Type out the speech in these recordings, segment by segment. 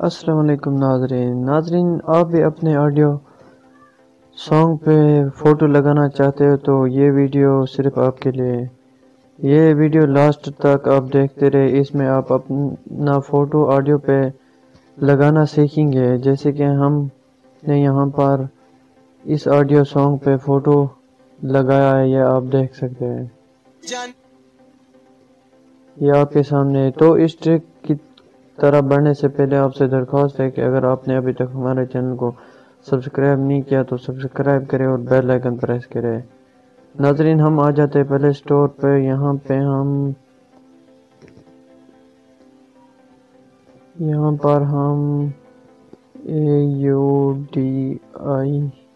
السلام علیکم ناظرین آپ بھی اپنے آڈیو سانگ پہ فوٹو لگانا چاہتے ہو تو یہ ویڈیو صرف آپ کے لیے. یہ ویڈیو لاسٹ تک آپ دیکھتے رہے. اس میں آپ اپنا فوٹو آڈیو پہ لگانا سیکھیں گے. جیسے کہ ہم نے یہاں پر اس آڈیو سانگ پہ فوٹو لگایا ہے، یہ آپ دیکھ سکتے ہیں، یہ آپ کے سامنے. تو اس ٹرک کی طرح بڑھنے سے پہلے آپ سے درخواست ہے کہ اگر آپ نے ابھی تک ہمارے چینل کو سبسکرائب نہیں کیا تو سبسکرائب کریں اور بیل آئیکن پریس کریں. ناظرین ہم آ جاتے ہیں پہلے اسٹور پہ. یہاں پر ہم AUDI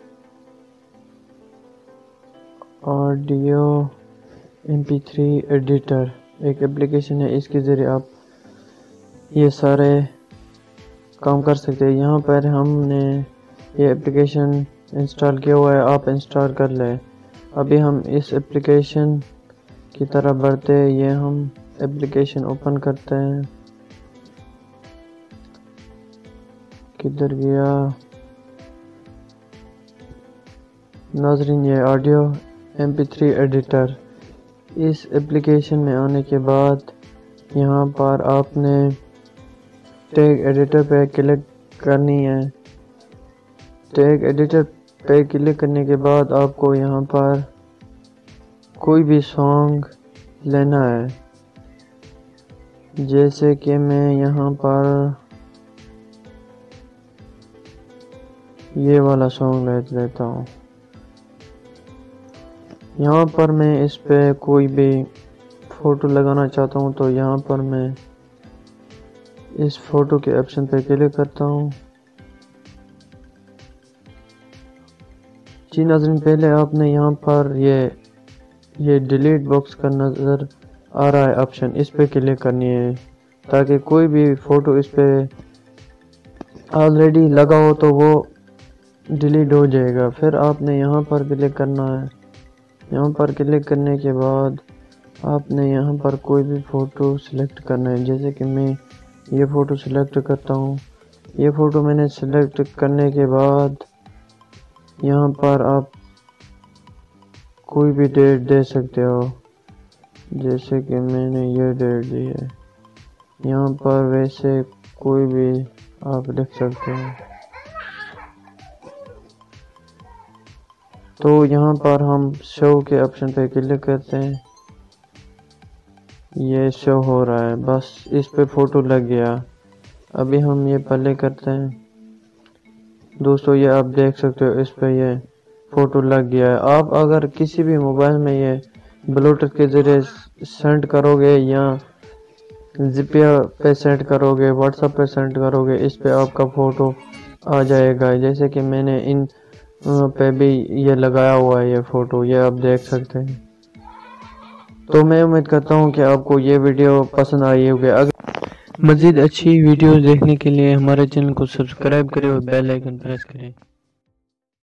آڈیو MP3 ایڈیٹر ایک اپلیکیشن ہے، اس کے ذریعے آپ یہ سارے کام کر سکتے ہیں. یہاں پر ہم نے یہ اپلیکیشن انسٹال کیا ہوا ہے، آپ انسٹال کر لیں. ابھی ہم اس اپلیکیشن کی طرح بڑھتے ہیں. یہ ہم اپلیکیشن اوپن کرتے ہیں. کدھر گیا ناظرین؟ یہ آڈیو MP3 ایڈیٹر. اس اپلیکیشن میں آنے کے بعد یہاں پر آپ نے ٹیگ ایڈیٹر پہ کلک کرنی ہے. ٹیگ ایڈیٹر پہ کلک کرنے کے بعد آپ کو یہاں پر کوئی بھی سانگ لینا ہے. جیسے کہ میں یہاں پر یہ والا سانگ لیتا ہوں. یہاں پر میں اس پہ کوئی بھی فوٹو لگانا چاہتا ہوں تو یہاں پر میں اس فوٹو کے آپشن پہ کلک کرتا ہوں. جی ناظرین پہلے آپ نے یہاں پر یہ ڈیلیٹ باکس کا نظر آ رہا ہے آپشن، اس پہ کلک کرنی ہے تاکہ کوئی بھی فوٹو اس پہ آلریڈی لگا ہو تو وہ ڈیلیٹ ہو جائے گا. پھر آپ نے یہاں پر کلک کرنا ہے. یہاں پر کلک کرنے کے بعد آپ نے یہاں پر کوئی بھی فوٹو سلیکٹ کرنا ہے. جیسے کہ میں یہ فوٹو سلیکٹ کرتا ہوں. یہ فوٹو میں نے سلیکٹ کرنے کے بعد یہاں پر آپ کوئی بھی ڈیٹ دے سکتے ہو. جیسے کہ میں نے یہ ڈیٹ دی ہے. یہاں پر ویسے کوئی بھی آپ لکھ سکتے ہو. تو یہاں پر ہم شو کے آپشن پہ کلک کرتے ہیں. یہ شو ہو رہا ہے، بس اس پہ فوٹو لگ گیا. ابھی ہم یہ پلے کرتے ہیں. دوستو یہ آپ دیکھ سکتے ہو اس پہ یہ فوٹو لگ گیا ہے. آپ اگر کسی بھی موبائل میں یہ بلوٹوتھ کے ذریعے سینڈ کرو گے یا زپیا پہ سینڈ کرو گے، واٹس ایپ پہ سینڈ کرو گے، اس پہ آپ کا فوٹو آ جائے گا. جیسے کہ میں نے ان پہ بھی یہ لگایا ہوا ہے یہ فوٹو، یہ آپ دیکھ سکتے ہیں. تو میں امید کرتا ہوں کہ آپ کو یہ ویڈیو پسند آئی ہوگی. اگر مزید اچھی ویڈیوز دیکھنے کے لیے ہمارے چینل کو سبسکرائب کریں اور بیل آئیکن پریس کریں.